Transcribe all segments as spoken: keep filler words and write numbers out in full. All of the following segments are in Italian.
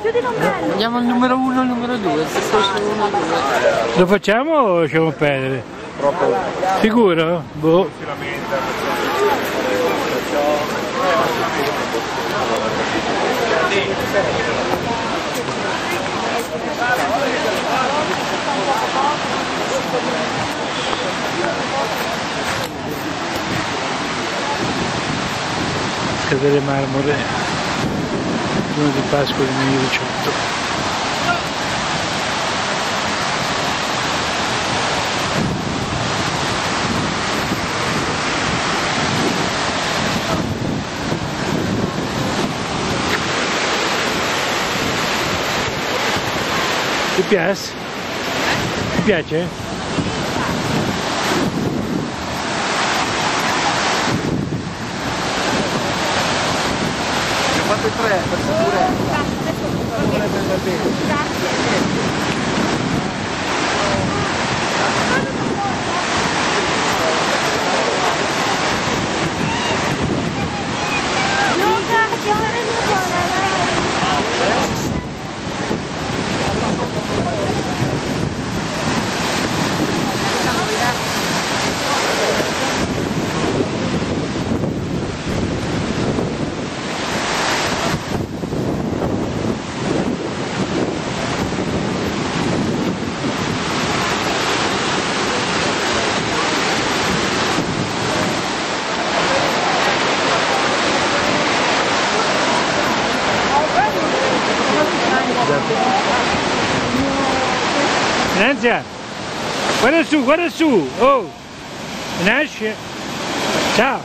chiudi l'ombrello. Andiamo al numero uno e al numero due, se fosse uno e due. Lo facciamo o lasciamo perdere? Troppo. Sicuro? Boh. Si lamenta. Delle Marmore, giorno di Pasqua del duemiladiciotto. Ti piace? Ti piace? Fate tre per sicurezza. Non vorrebbe andare bene. Nanzia, guarda su, guarda su, oh, nasce, ciao,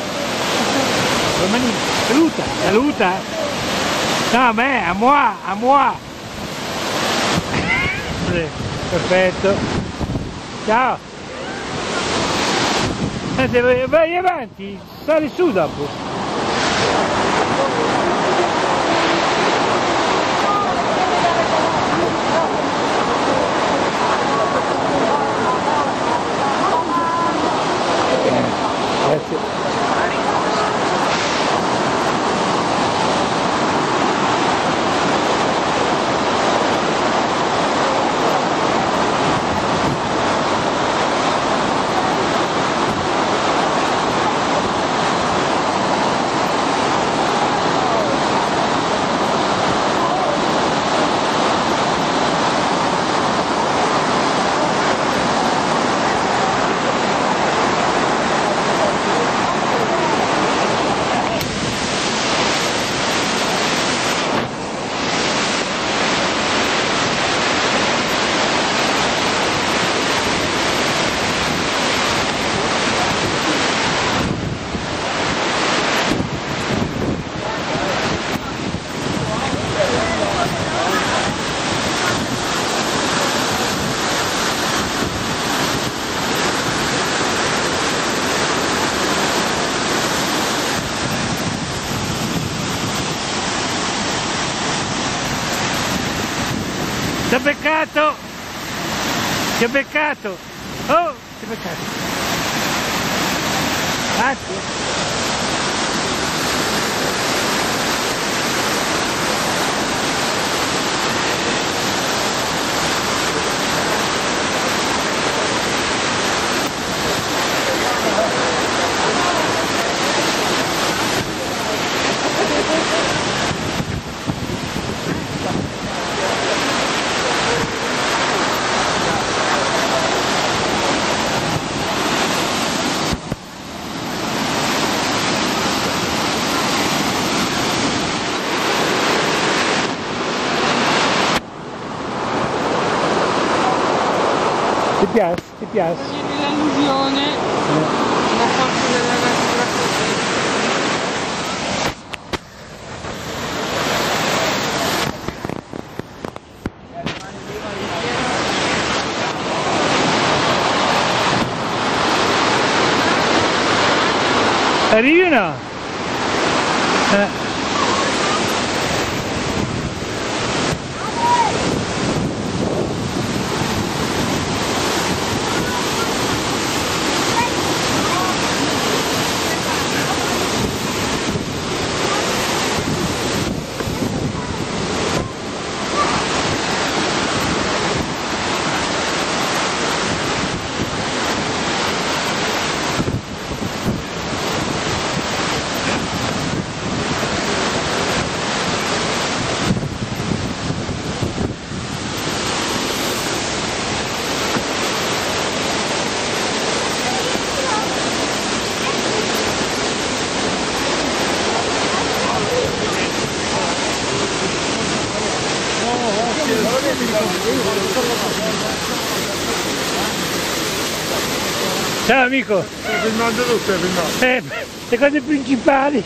saluta, saluta, no a me, a moi, a moi, perfetto, ciao, vai avanti, sali su dopo. Grazie. Ti ho beccato! Ti ho beccato! Oh! Ti ho beccato! Grazie! Ti piace? Ti piace? L'allusione, la forza della natura così. Arrivi o no? Eh. Ciao amico! Sto filmando tu, stai filmando? Eh, le cose principali!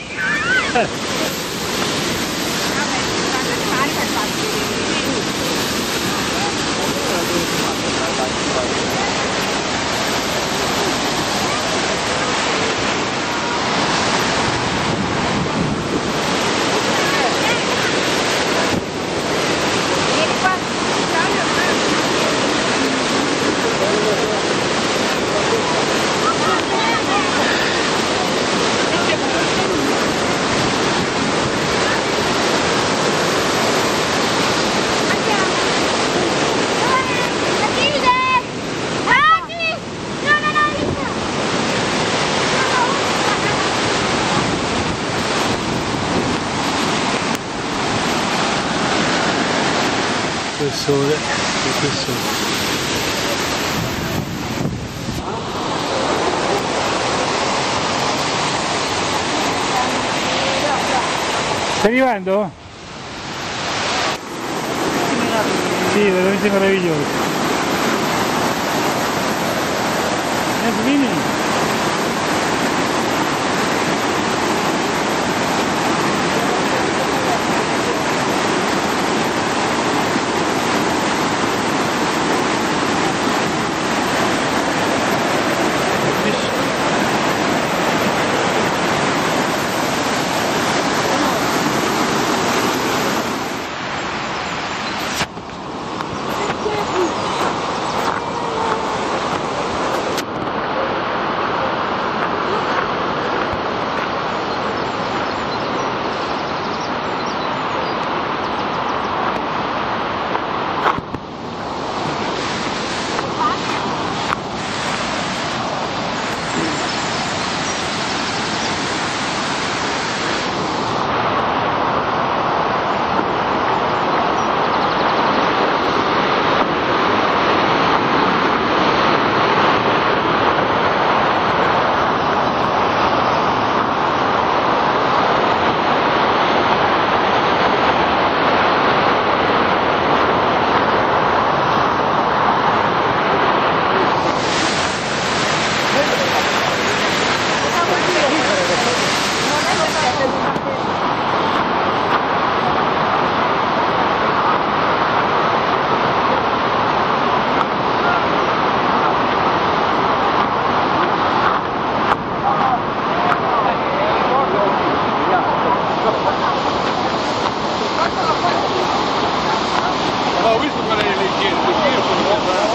Il sole, il sole. Stai arrivando? Sì, veramente meraviglioso. Eh, vieni. Ho visto qual è le chiese, io sono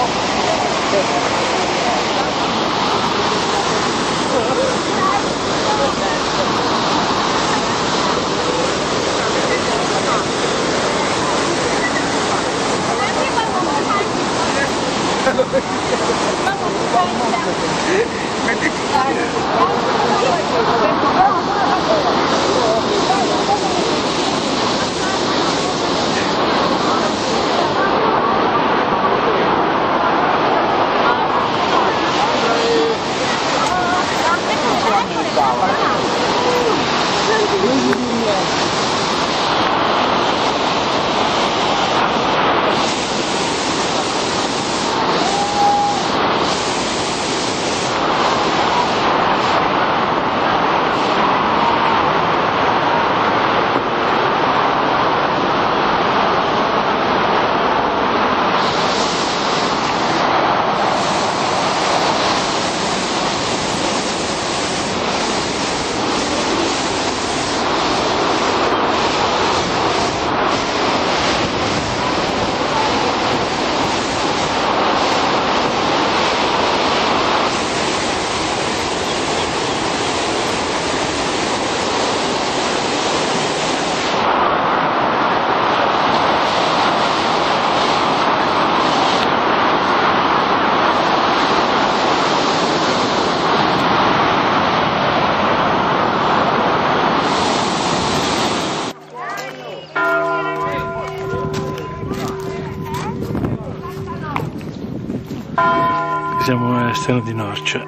Siamo all'esterno di Norcia,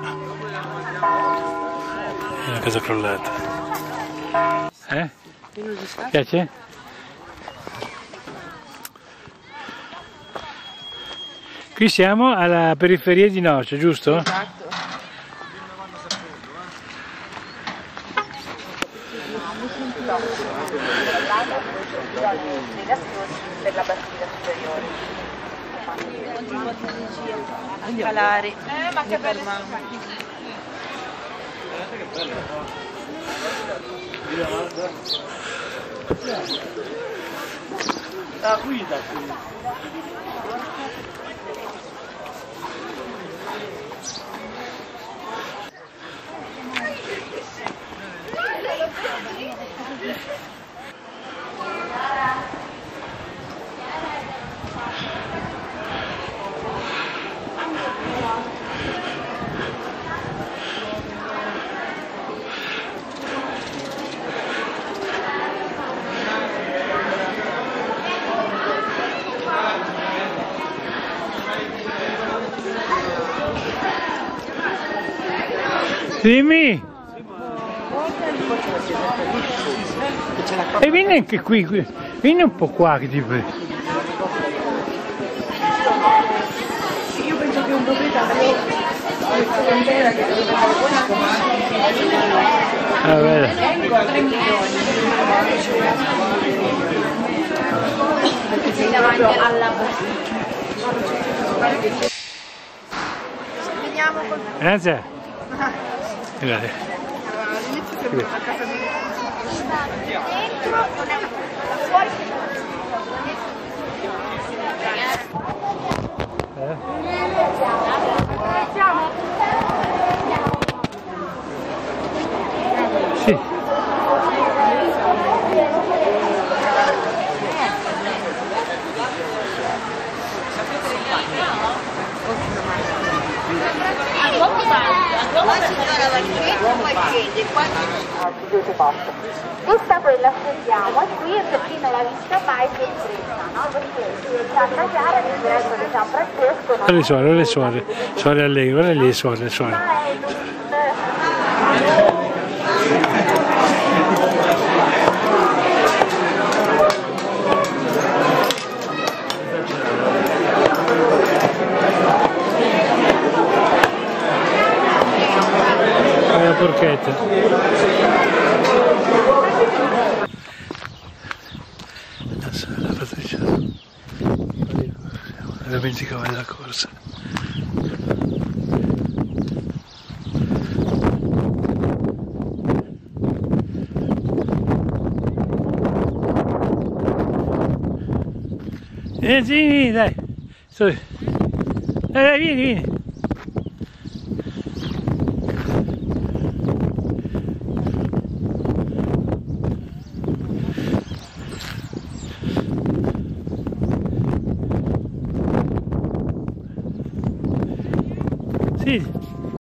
è una casa crollata. Eh? Piace? Qui siamo alla periferia di Norcia, giusto? Esatto. per la batteria superiore. Calare. Eh, ma che bello. La guida qui. Dimmi! E vieni anche qui, qui, vieni un po' qua che ti prego. Io penso che un proprietario Ah, bene. tre milioni perché sei davanti alla veniamo col Grazie. Grazie. all'inizio sembra una casa di dentro non è una casa fuori Sì. Questa quella sentiamo e qui per chi non l'ha vista mai è sorpresa, no? Perché Santa Chiara l'ingresso di San Francesco non Le suore, le suore, suore allegre, guarda lì le suore, le suore. La porchetta. Adesso la Patrizia la dimenticava della corsa. Eh, vieni, dai, dai, dai, vieni, vieni.